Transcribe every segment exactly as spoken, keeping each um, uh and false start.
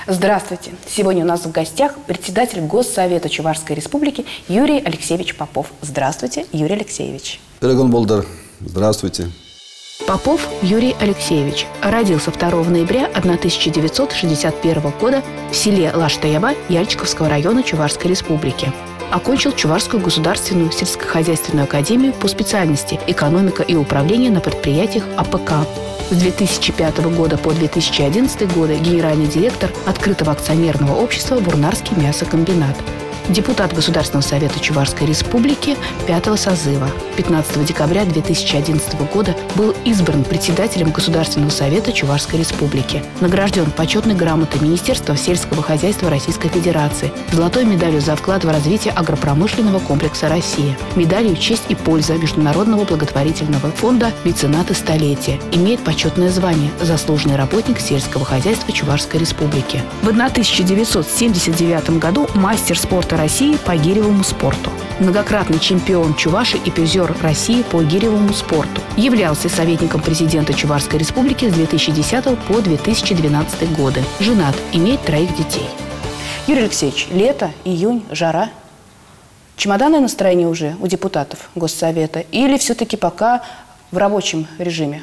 Здравствуйте. Сегодня у нас в гостях председатель Госсовета Чувашской Республики Юрий Алексеевич Попов. Здравствуйте, Юрий Алексеевич. Здравствуйте. Попов Юрий Алексеевич родился второго ноября тысяча девятьсот шестьдесят первого года в селе Лаштаяба Яльчиковского района Чувашской Республики. Окончил Чувашскую государственную сельскохозяйственную академию по специальности «Экономика и управление на предприятиях А П К». С две тысячи пятого года по две тысячи одиннадцатый год генеральный директор открытого акционерного общества «Бурнарский мясокомбинат». Депутат Государственного совета Чувашской Республики пятого созыва. пятнадцатого декабря две тысячи одиннадцатого года был избран председателем Государственного совета Чувашской Республики. Награжден почетной грамотой Министерства сельского хозяйства Российской Федерации, золотой медалью за вклад в развитие агропромышленного комплекса России, медалью «Честь и польза» Международного благотворительного фонда «Меценаты столетия». Имеет почетное звание «Заслуженный работник сельского хозяйства Чувашской Республики». В тысяча девятьсот семьдесят девятом году мастер спорта России по гиревому спорту. Многократный чемпион Чувашии и призер России по гиревому спорту. Являлся советником президента Чувашской Республики с две тысячи десятого по две тысячи двенадцатый годы. Женат, имеет троих детей. Юрий Алексеевич, лето, июнь, жара. Чемоданное настроение уже у депутатов Госсовета или все-таки пока в рабочем режиме?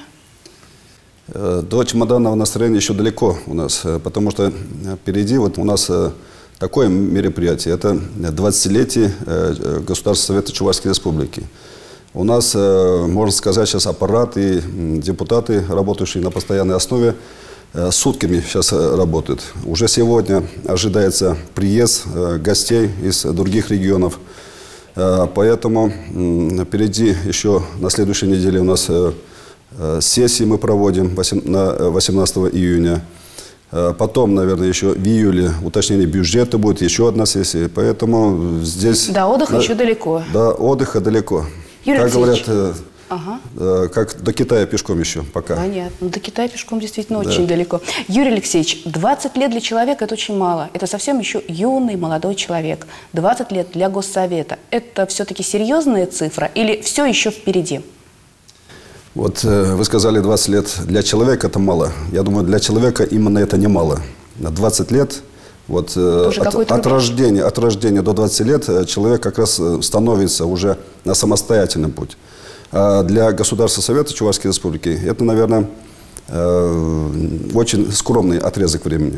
До чемоданного настроения еще далеко у нас, потому что впереди вот у нас такое мероприятие. Это двадцатилетие Государственного совета Чувашской Республики. У нас, можно сказать, сейчас аппарат и депутаты, работающие на постоянной основе, сутками сейчас работают. Уже сегодня ожидается приезд гостей из других регионов. Поэтому впереди еще на следующей неделе у нас сессии мы проводим восемнадцатого июня. Потом, наверное, еще в июле уточнение бюджета будет, еще одна сессия. Поэтому здесь... До отдыха да, еще далеко. До отдыха далеко. Юрий как Алексеевич. говорят, ага. как до Китая пешком еще пока. Понятно. До Китая пешком действительно да. очень далеко. Юрий Алексеевич, двадцать лет для человека – это очень мало. Это совсем еще юный, молодой человек. двадцать лет для Госсовета. Это все-таки серьезная цифра или все еще впереди? Вот э, вы сказали, двадцать лет для человека это мало. Я думаю, для человека именно это не мало. На двадцать лет, вот, э, от, от, рождения, от рождения до двадцати лет человек как раз становится уже на самостоятельный путь. А для Государственного совета Чувашской Республики это, наверное, э, очень скромный отрезок времени.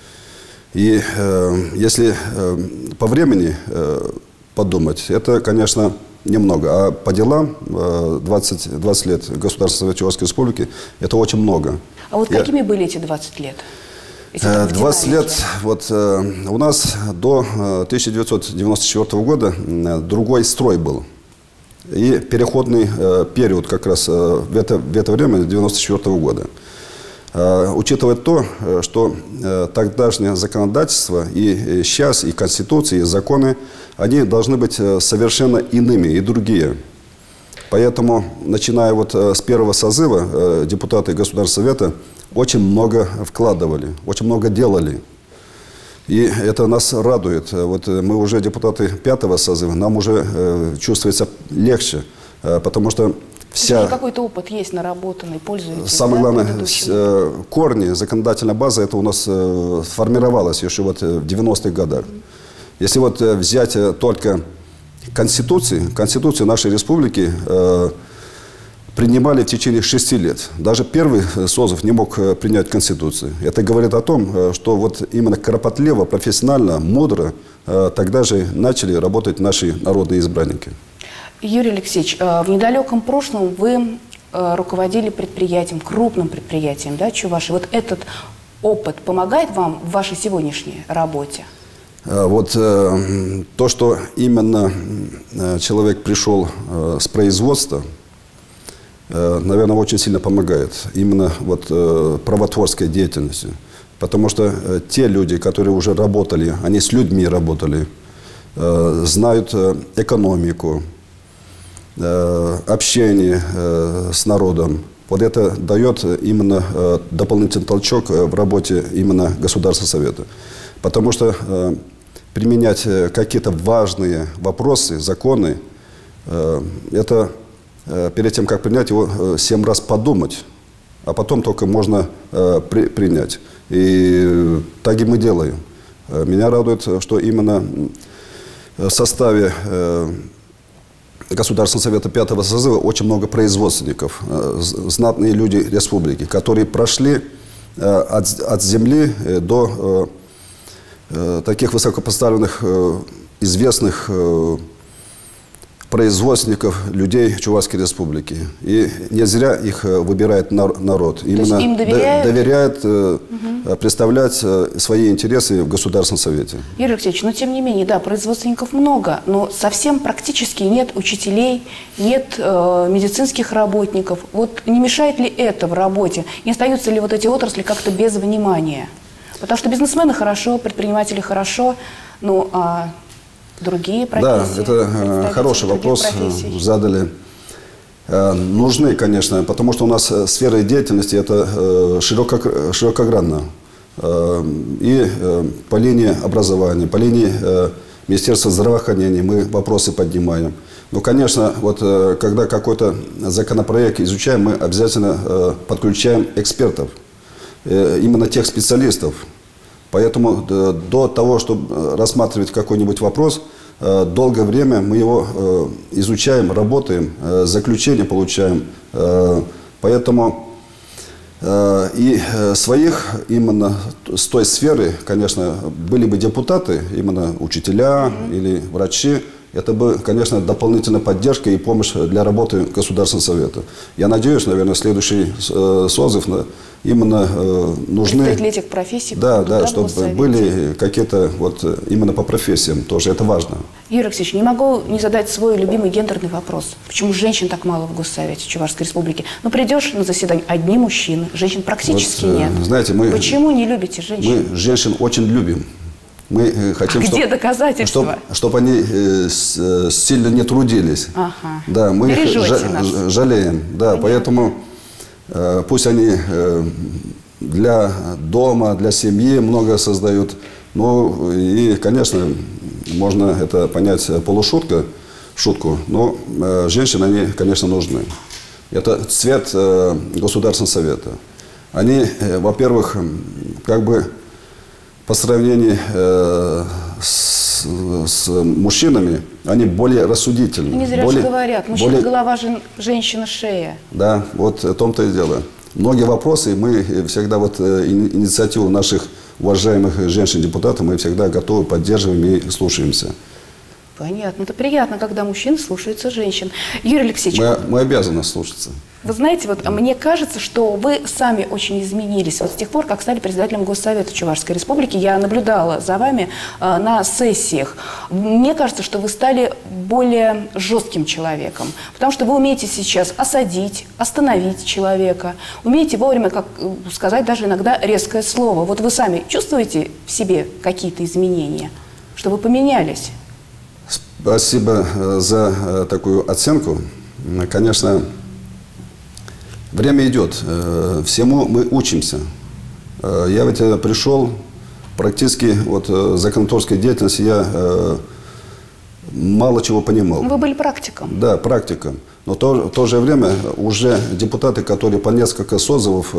И э, если э, по времени э, подумать, это, конечно, немного. А по делам двадцать, двадцать лет Государственного совета Чувашской Республики это очень много. А вот какими Я... были эти двадцать лет? Эти двадцать лет. Вот, у нас до тысяча девятьсот девяносто четвёртого года другой строй был. И переходный период как раз в это, в это время, девяносто четвёртого года. Учитывая то, что тогдашнее законодательство и сейчас, и Конституция, и законы, они должны быть совершенно иными и другие. Поэтому, начиная вот с первого созыва, депутаты Государственного совета очень много вкладывали, очень много делали. И это нас радует. Вот мы уже депутаты пятого созыва, нам уже чувствуется легче, потому что вся... Какой-то опыт есть наработанный, пользуетесь. Самое да, главное, корни, законодательная база, это у нас сформировалась еще вот в девяностых годах. Если вот взять только Конституции, Конституцию нашей республики э, принимали в течение шести лет. Даже первый созыв не мог принять Конституцию. Это говорит о том, что вот именно кропотливо, профессионально, мудро э, тогда же начали работать наши народные избранники. Юрий Алексеевич, в недалеком прошлом вы руководили предприятием, крупным предприятием, да, Чувашии. Вот этот опыт помогает вам в вашей сегодняшней работе? Вот то, что именно человек пришел с производства, наверное, очень сильно помогает. Именно вот правотворской деятельности. Потому что те люди, которые уже работали, они с людьми работали, знают экономику, общение с народом. Вот это дает именно дополнительный толчок в работе именно Государственного совета. Потому что применять какие-то важные вопросы, законы, это перед тем, как принять его, семь раз подумать. а потом только можно э, при, принять. И так и мы делаем. Меня радует, что именно в составе э, Государственного совета пятого созыва очень много производственников, э, знатные люди республики, которые прошли э, от, от земли до э, э, таких высокопоставленных, э, известных э, производственников, людей Чувашской республики. И не зря их выбирает народ. Именно им доверяют, доверяет угу. представлять свои интересы в Государственном совете. Юрий Алексеевич, но тем не менее, да, производственников много, но совсем практически нет учителей, нет э, медицинских работников. Вот не мешает ли это в работе? Не остаются ли вот эти отрасли как-то без внимания? Потому что бизнесмены хорошо, предприниматели хорошо, ну а... другие профессии? Да, это хороший вопрос профессий. задали. Нужны, конечно, потому что у нас сфера деятельности это широко, широкогранна. И по линии образования, по линии Министерства здравоохранения мы вопросы поднимаем. Ну, конечно, вот когда какой-то законопроект изучаем, мы обязательно подключаем экспертов, именно тех специалистов. Поэтому до того, чтобы рассматривать какой-нибудь вопрос, долгое время мы его изучаем, работаем, заключение получаем. Поэтому и своих именно с той сферы, конечно, были бы депутаты, именно учителя mm-hmm. или врачи, это бы, конечно, дополнительная поддержка и помощь для работы Государственного совета. Я надеюсь, наверное, следующий созыв именно нужны... Представители этих профессий. Да, да, чтобы были какие-то вот именно по профессиям тоже, это важно. Юрий Алексеевич, не могу не задать свой любимый гендерный вопрос. Почему женщин так мало в Госсовете Чувашской республики? Ну, придешь на заседание, одни мужчины, женщин практически вот, нет. Знаете, мы... Почему не любите женщин? Мы женщин очень любим. Мы хотим, а чтоб, где доказательства? Чтобы чтоб они э, с, сильно не трудились. Ага. Да, мы их жа жалеем. Да, поэтому э, пусть они э, для дома, для семьи много создают. Ну и, конечно, можно это понять полушутка, шутку, но э, женщины, они, конечно, нужны. Это цвет э, Государственного совета. Они, э, во-первых, как бы по сравнению э, с, с мужчинами, они более рассудительны. Не зря более, же говорят, мужчина более... голова, жен... женщина шея. Да, вот в том-то и дело. Многие вопросы, мы всегда, вот инициативу наших уважаемых женщин-депутатов, мы всегда готовы, поддерживаем и слушаемся. Понятно. Это приятно, когда мужчины слушаются женщин. Юрий Алексеевич. Мы, мы обязаны слушаться. Вы знаете, вот мне кажется, что вы сами очень изменились. Вот с тех пор, как стали председателем Госсовета Чувашской республики, я наблюдала за вами э, на сессиях. Мне кажется, что вы стали более жестким человеком, потому что вы умеете сейчас осадить, остановить человека, умеете вовремя, как сказать, даже иногда резкое слово. Вот вы сами чувствуете в себе какие-то изменения, что вы поменялись? Спасибо за такую оценку. Конечно, время идет. Всему мы учимся. Я ведь пришел практически вот законотворческой деятельности, я мало чего понимал. Вы были практиком. Да, практиком. Но в то, в то же время уже депутаты, которые по несколько созывов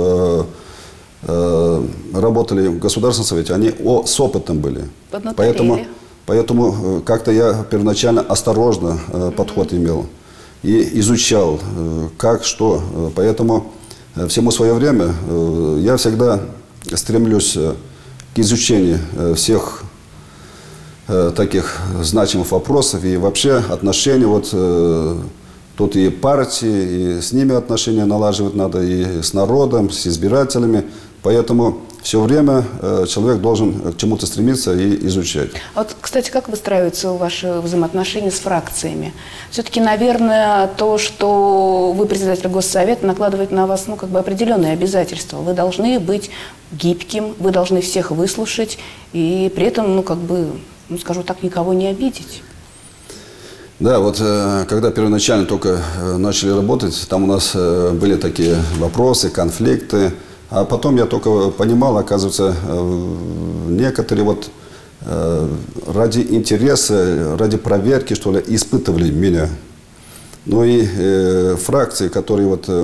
работали в Государственном совете, они о, с опытом были. Поэтому, поэтому как-то я первоначально осторожно mm-hmm. подход имел. И изучал, как, что. Поэтому всему свое время я всегда стремлюсь к изучению всех таких значимых вопросов. И вообще отношения, вот тут и партии, и с ними отношения налаживать надо, и с народом, с избирателями. Поэтому все время человек должен к чему-то стремиться и изучать. А вот, кстати, как выстраиваются ваши взаимоотношения с фракциями? Все-таки, наверное, то, что вы председатель Госсовета, накладывает на вас, ну, как бы определенные обязательства. Вы должны быть гибким, вы должны всех выслушать и при этом, ну, как бы, ну, скажу так, никого не обидеть. Да, вот когда первоначально только начали работать, там у нас были такие вопросы, конфликты. А потом я только понимал, оказывается, некоторые вот ради интереса, ради проверки, что ли, испытывали меня. Ну и э, фракции, которые вот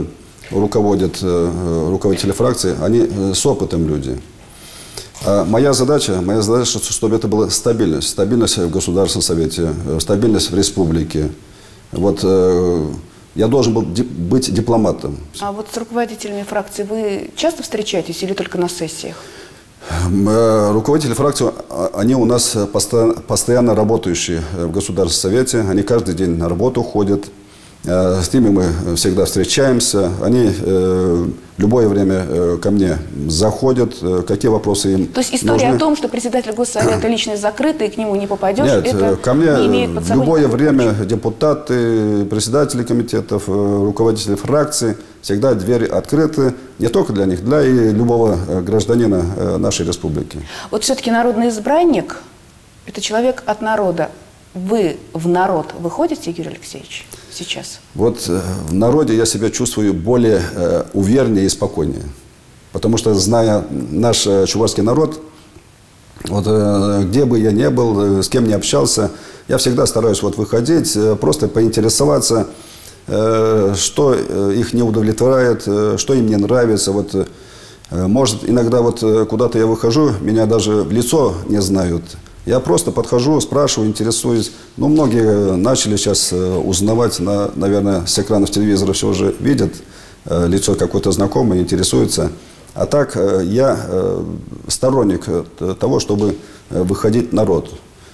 руководят, руководители фракции, они с опытом люди. А моя задача, моя задача, чтобы это была стабильность. Стабильность в Государственном Совете, стабильность в республике. Вот я должен был быть дипломатом. А вот с руководителями фракции вы часто встречаетесь или только на сессиях? Руководители фракции, они у нас постоянно работающие в Государственном Совете. Они каждый день на работу ходят. С ними мы всегда встречаемся. Они э, любое время э, ко мне заходят. Э, какие вопросы им То есть история нужны. о том, что председатель Госсовета личность закрыта и к нему не попадешь, Нет, это ко мне не имеет под собой в любое никакого время прочего. депутаты, председатели комитетов, руководители фракций, всегда двери открыты не только для них, для и любого гражданина нашей республики. Вот все-таки народный избранник – это человек от народа. Вы в народ выходите, Юрий Алексеевич, сейчас? Вот э, в народе я себя чувствую более э, увереннее и спокойнее. Потому что, зная наш э, чувашский народ, вот, э, где бы я ни был, э, с кем ни общался, я всегда стараюсь вот, выходить, э, просто поинтересоваться, э, что э, их не удовлетворяет, э, что им не нравится. Вот, э, может, иногда вот, э, куда-то я выхожу, меня даже в лицо не знают. Я просто подхожу, спрашиваю, интересуюсь. Ну, многие начали сейчас узнавать, на, наверное, с экранов телевизора все уже видят, лицо какое-то знакомое, интересуются. А так я сторонник того, чтобы выходить в народ.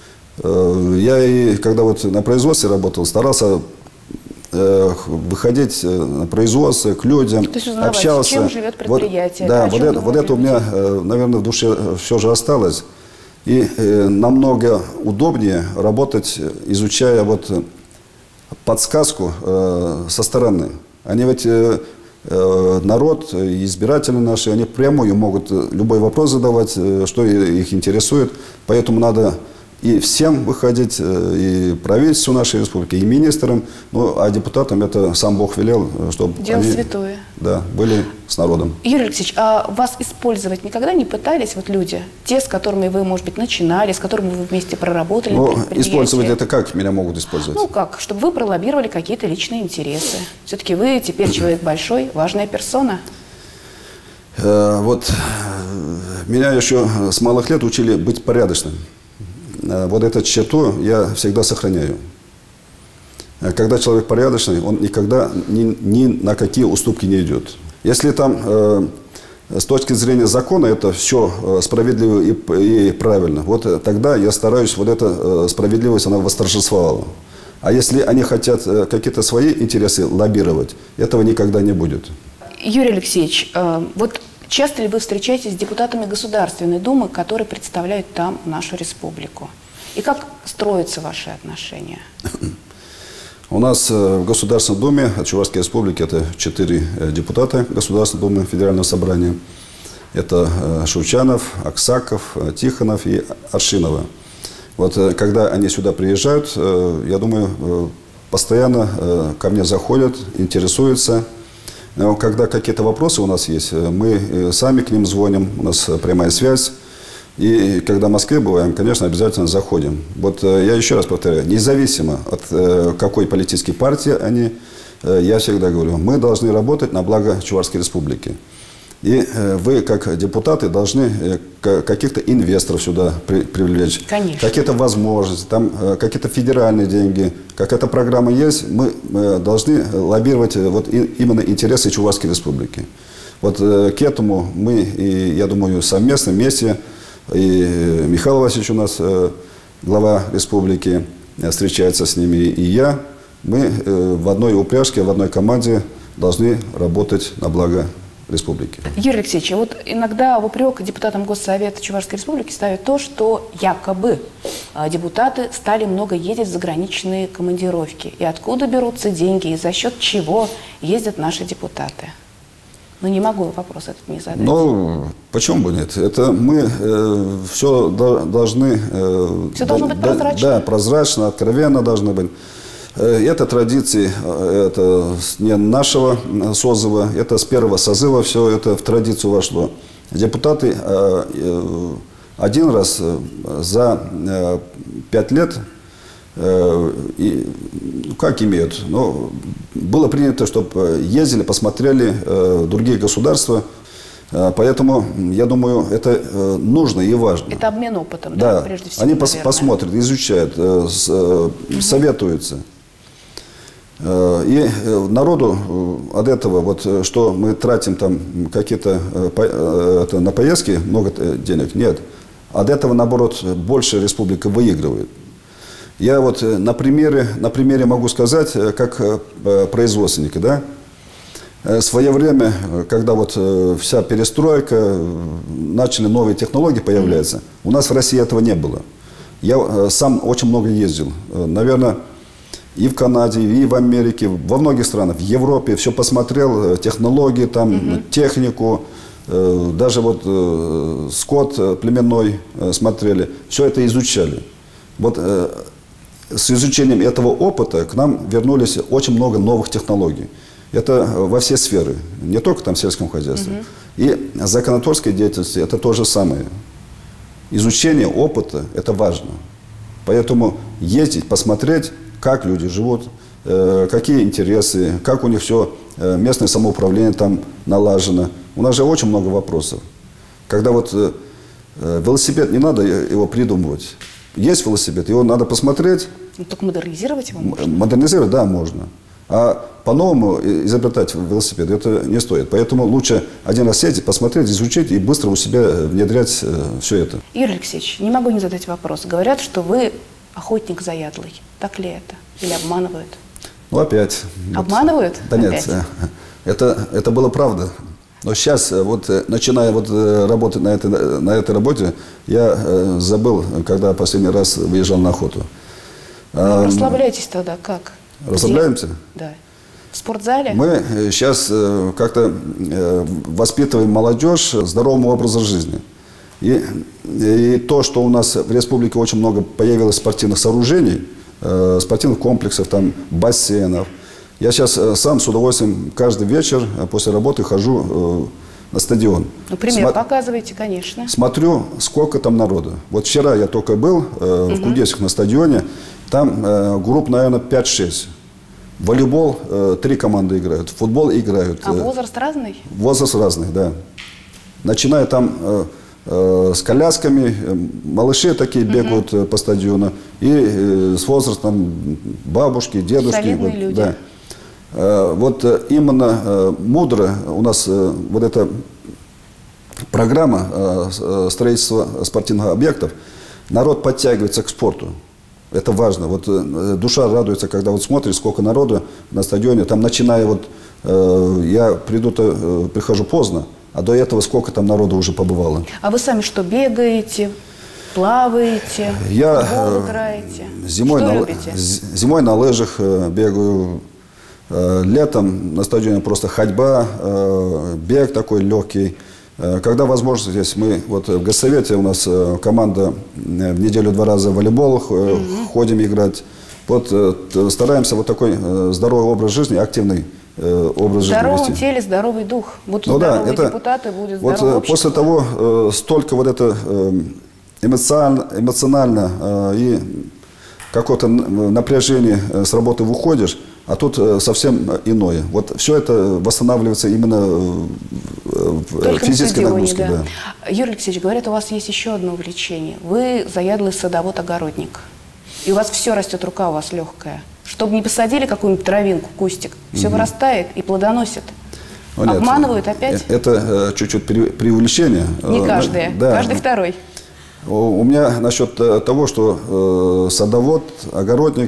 Я и когда вот на производстве работал, старался выходить на производство к людям, То есть узнавать, общался. чем живет предприятие. Вот, да, о вот чем это, вот это у меня, наверное, в душе все же осталось. И э, намного удобнее работать, изучая вот подсказку э, со стороны. Они ведь, э, э, народ, избиратели наши, они прямую могут любой вопрос задавать, э, что их интересует. Поэтому надо и всем выходить, э, и правительству нашей республики, и министрам. Ну, а депутатам это сам Бог велел, чтобы Дело они святое. Да, были с народом. Юрий Алексеевич, а вас использовать никогда не пытались вот люди, те, с которыми вы, может быть, начинали, с которыми вы вместе проработали? Ну, использовать это как меня могут использовать? Ну как, чтобы вы пролоббировали какие-то личные интересы. Все-таки вы теперь человек большой, важная персона. Э, вот меня еще с малых лет учили быть порядочным. Э, вот эту черту я всегда сохраняю. Когда человек порядочный, он никогда ни, ни на какие уступки не идет. Если там э, с точки зрения закона это все справедливо и, и правильно, вот тогда я стараюсь, вот эта э, справедливость, она восторжествовала. А если они хотят э, какие-то свои интересы лоббировать, этого никогда не будет. Юрий Алексеевич, э, вот часто ли вы встречаетесь с депутатами Государственной Думы, которые представляют там нашу республику? И как строятся ваши отношения? У нас в Государственной Думе от Чувашской Республики это четыре депутата Государственной Думы Федерального собрания. Это Шевчанов, Аксаков, Тихонов и Аршинова. Вот когда они сюда приезжают, я думаю, постоянно ко мне заходят, интересуются. Но когда какие-то вопросы у нас есть, мы сами к ним звоним, у нас прямая связь. И когда в Москве бываем, конечно, обязательно заходим. Вот я еще раз повторяю, независимо от э, какой политической партии они, э, я всегда говорю, мы должны работать на благо Чувашской Республики. И э, вы, как депутаты, должны э, каких-то инвесторов сюда при, привлечь. Конечно. Какие-то возможности, там э, какие-то федеральные деньги. Какая-то программа есть, мы э, должны лоббировать э, вот, и, именно интересы Чувашской Республики. Вот э, к этому мы, и, я думаю, совместно, вместе. И Михаил Васильевич у нас, глава республики, встречается с ними, и я. Мы в одной упряжке, в одной команде должны работать на благо республики. Юрий Алексеевич, вот иногда в упрек депутатам Госсовета Чувашской Республики ставят то, что якобы депутаты стали много ездить в заграничные командировки. И откуда берутся деньги, и за счет чего ездят наши депутаты? Ну, не могу вопрос этот не задать. Ну, почему бы нет? Это мы э, все до, должны... Э, все должно быть да, прозрачно. Да, прозрачно, откровенно должны быть. Э, это традиции, это не нашего созыва, это с первого созыва все это в традицию вошло. Депутаты э, э, один раз за э, пять лет Э, и, как имеют? Ну, было принято, чтобы ездили, посмотрели э, другие государства. Э, поэтому, я думаю, это э, нужно и важно. Это обмен опытом, да, да, прежде всего, они наверное. посмотрят, изучают, э, с, э, угу. советуются. Э, и э, народу от этого, вот, что мы тратим там какие-то э, по, э, это, на поездки, много денег, нет. От этого, наоборот, больше республика выигрывает. Я вот на примере, на примере могу сказать, как производственники, да. В свое время, когда вот вся перестройка, начали новые технологии появляться, у нас в России этого не было. Я сам очень много ездил. Наверное, и в Канаде, и в Америке, во многих странах, в Европе все посмотрел, технологии, там, mm-hmm. технику, даже вот скот племенной смотрели, все это изучали. Вот с изучением этого опыта к нам вернулись очень много новых технологий. Это во все сферы, не только там в сельском хозяйстве. Угу. И законотворческой деятельности это то же самое. Изучение опыта – это важно. Поэтому ездить, посмотреть, как люди живут, э, какие интересы, как у них все, э, местное самоуправление там налажено. У нас же очень много вопросов. Когда вот э, велосипед, не надо его придумывать. Есть велосипед, его надо посмотреть. Ну, только модернизировать его можно. Модернизировать, да, можно. А по-новому изобретать велосипед это не стоит. Поэтому лучше один раз сесть, посмотреть, изучить и быстро у себя внедрять э, все это. Юрий Алексеевич, не могу не задать вопрос. Говорят, что вы охотник заядлый. Так ли это? Или обманывают? Ну, опять. Обманывают? Да опять? нет, это, это было правда. Но сейчас, вот, начиная вот работать на этой, на этой работе, я э, забыл, когда последний раз выезжал на охоту. А, расслабляетесь тогда как? Расслабляемся? Да. В спортзале? Мы сейчас э, как-то э, воспитываем молодежь здоровому образу жизни. И, и то, что у нас в республике очень много появилось спортивных сооружений, э, спортивных комплексов, там, бассейнов. Я сейчас э, сам с удовольствием каждый вечер э, после работы хожу э, на стадион. Ну, пример Сма- показывайте, конечно. Смотрю, сколько там народу. Вот вчера я только был э, угу. в Кудесах на стадионе. Там э, групп, наверное, пять-шесть. Волейбол э, три команды играют, футбол играют. А возраст разный? Возраст разный, да. Начиная там э, э, с колясками, э, малыши такие бегают uh-huh. по стадиону, и э, с возрастом бабушки, дедушки. Солидные вот, люди. Да. Э, вот э, именно э, мудро у нас э, вот эта программа э, строительства спортивных объектов, народ подтягивается к спорту. Это важно. Вот э, душа радуется, когда вот смотришь, сколько народу на стадионе. Там, начиная вот, э, я приду-то, э, прихожу поздно, а до этого сколько там народу уже побывало. А вы сами что, бегаете, плаваете, я, футбол играете? Зимой что на, любите? Зимой на лыжах э, бегаю. Э, летом на стадионе просто ходьба, э, бег такой легкий. Когда возможно, здесь мы, вот в Госсовете у нас команда в неделю два раза в волейбол mm-hmm. ходим играть. Вот стараемся вот такой здоровый образ жизни, активный образ жизни. В здоровом теле здоровый дух. Будут ну, здоровые да, это, депутаты, будет здоровое вот общество. После того, столько вот это эмоционально, эмоционально и какое-то напряжение с работы выходишь, а тут совсем иное. Вот все это восстанавливается именно в физической нагрузке. Да. Да. Юрий Алексеевич, говорят, у вас есть еще одно увлечение. Вы заядлый садовод-огородник. И у вас все растет, рука у вас легкая. Чтобы не посадили какую-нибудь травинку, кустик, все угу. вырастает и плодоносит. Ну, нет, обманывают опять? Это чуть-чуть преувеличение. Не каждый, да. Каждый второй. У меня насчет того, что садовод, огородник,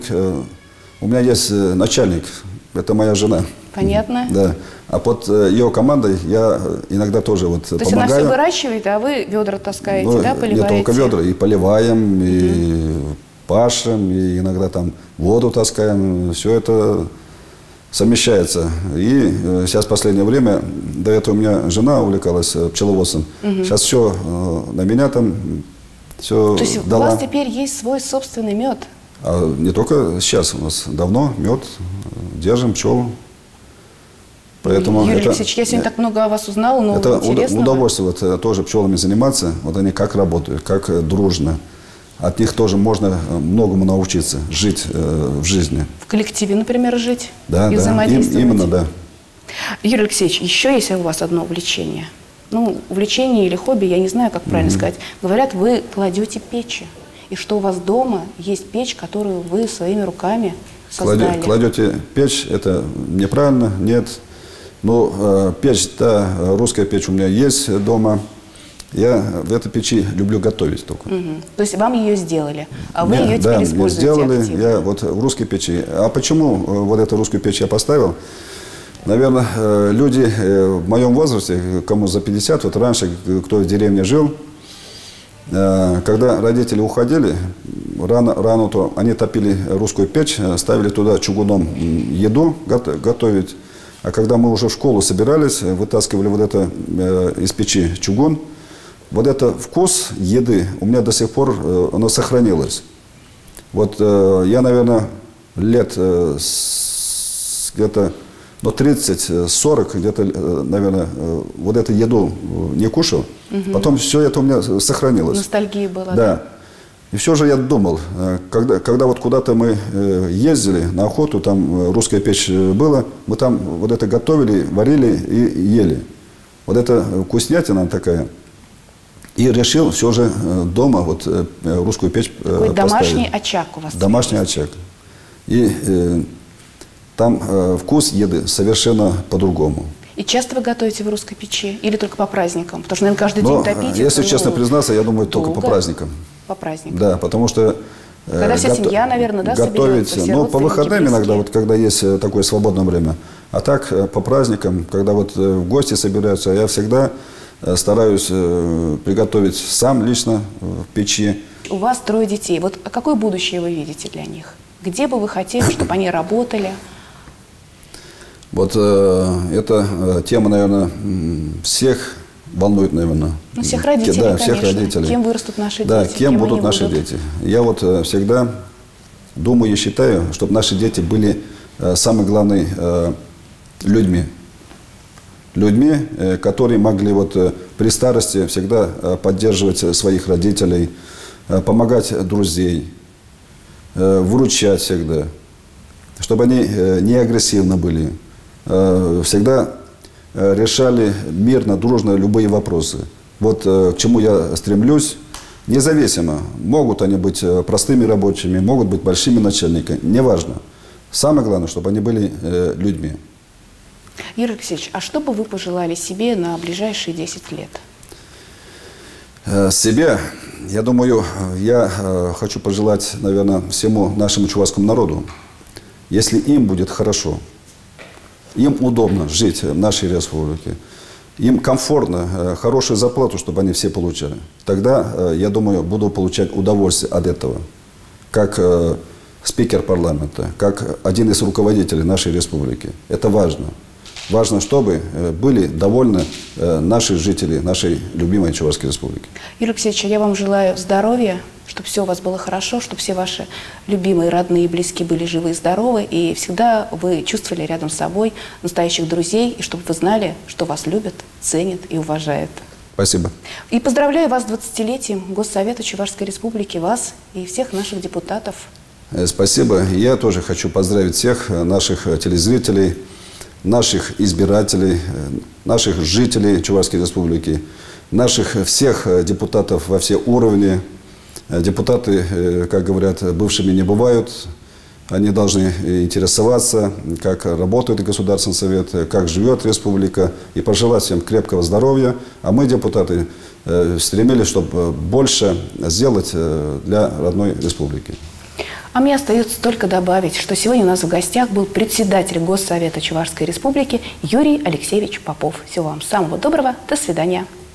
у меня есть начальник, это моя жена. Понятно. Да. А под ее командой я иногда тоже вот помогаю. То есть она все выращивает, а вы ведра таскаете, ну, да, поливаете? Не только ведра, и поливаем, и угу. пашем, и иногда там воду таскаем. Все это совмещается. И сейчас в последнее время, до этого у меня жена увлекалась пчеловодством. Угу. Сейчас все на меня там все То есть дала. У вас теперь есть свой собственный мед? А не только сейчас, у нас давно мед, держим пчел. Поэтому Юрий это, Алексеевич, я сегодня так много о вас узнала, но это интересного. Удовольствие вот, тоже пчелами заниматься, вот они как работают, как дружно. от них тоже можно многому научиться, жить э, в жизни. В коллективе, например, жить да, и да, взаимодействовать. Им, именно, да. Юрий Алексеевич, еще есть у вас одно увлечение. Ну, увлечение или хобби, я не знаю, как правильно mm-hmm. сказать. Говорят, вы кладете печи. И что у вас дома есть печь, которую вы своими руками создали. Кладете печь, это неправильно, нет. Ну, э, печь, да, русская печь у меня есть дома. Я в этой печи люблю готовить только. Угу. То есть вам ее сделали, а вы Нет, ее теперь да, используете сделали, активно. Я вот в русской печи. А почему вот эту русскую печь я поставил? Наверное, люди в моем возрасте, кому за пятьдесят, вот раньше, кто в деревне жил, когда родители уходили, рано, рано то они топили русскую печь, ставили туда чугуном еду готовить. А когда мы уже в школу собирались, вытаскивали вот это из печи чугун, вот это вкус еды у меня до сих пор оно сохранилось. Вот я, наверное, лет где-то но тридцать-сорок где-то, наверное, вот эту еду не кушал. Угу. Потом все это у меня сохранилось. Ностальгия была. Да. да. И все же я думал, когда, когда вот куда-то мы ездили на охоту, там русская печь была, мы там вот это готовили, варили и ели. Вот это вкуснятина такая. И решил все же дома вот русскую печь Такой поставить. Домашний очаг у вас. Домашний очаг. И э, там э, вкус еды совершенно по-другому. И часто вы готовите в русской печи? Или только по праздникам? Потому что, наверное, каждый Но, день топите. если это, честно ну, признаться, я думаю, только долго. по праздникам. По праздникам. Да, потому что... Э, когда вся гото- семья, наверное, да, готовить, соберется, все ну, по выходным близкие. иногда, вот когда есть такое свободное время. А так, э, по праздникам, когда вот э, в гости собираются, я всегда э, стараюсь э, приготовить сам лично э, в печи. У вас трое детей. Вот какое будущее вы видите для них? Где бы вы хотели, чтобы они работали? Вот э, эта э, тема, наверное, всех волнует, наверное. Ну, всех родителей, да, конечно. всех родителей. Кем вырастут наши да, дети? кем, кем будут они наши будут? дети. Я вот э, всегда думаю и считаю, чтобы наши дети были э, самые главные э, людьми. Людьми, э, которые могли вот, э, при старости всегда э, поддерживать своих родителей, э, помогать друзей, э, выручать всегда. Чтобы они э, не агрессивно были. Всегда решали мирно, дружно любые вопросы. Вот к чему я стремлюсь. Независимо, могут они быть простыми рабочими, могут быть большими начальниками, неважно. Самое главное, чтобы они были людьми. Юрий Алексеевич, а что бы вы пожелали себе на ближайшие десять лет? Себе, я думаю, я хочу пожелать, наверное, всему нашему чувашскому народу, если им будет хорошо, им удобно жить в нашей республике, им комфортно, хорошую зарплату, чтобы они все получали. Тогда, я думаю, буду получать удовольствие от этого. Как спикер парламента, как один из руководителей нашей республики. Это важно. Важно, чтобы были довольны наши жители нашей любимой Чувашской республики. Юрий Алексеевич, я вам желаю здоровья, чтобы все у вас было хорошо, чтобы все ваши любимые, родные и близкие были живы и здоровы, и всегда вы чувствовали рядом с собой настоящих друзей, и чтобы вы знали, что вас любят, ценят и уважают. Спасибо. И поздравляю вас с двадцатилетием Госсовета Чувашской республики, вас и всех наших депутатов. Спасибо. Я тоже хочу поздравить всех наших телезрителей, наших избирателей, наших жителей Чувашской республики, наших всех депутатов во все уровни. Депутаты, как говорят, бывшими не бывают. Они должны интересоваться, как работает Государственный совет, как живет республика. И пожелать всем крепкого здоровья. А мы, депутаты, стремились, чтобы больше сделать для родной республики. А мне остается только добавить, что сегодня у нас в гостях был председатель Госсовета Чувашской республики Юрий Алексеевич Попов. Всего вам самого доброго. До свидания.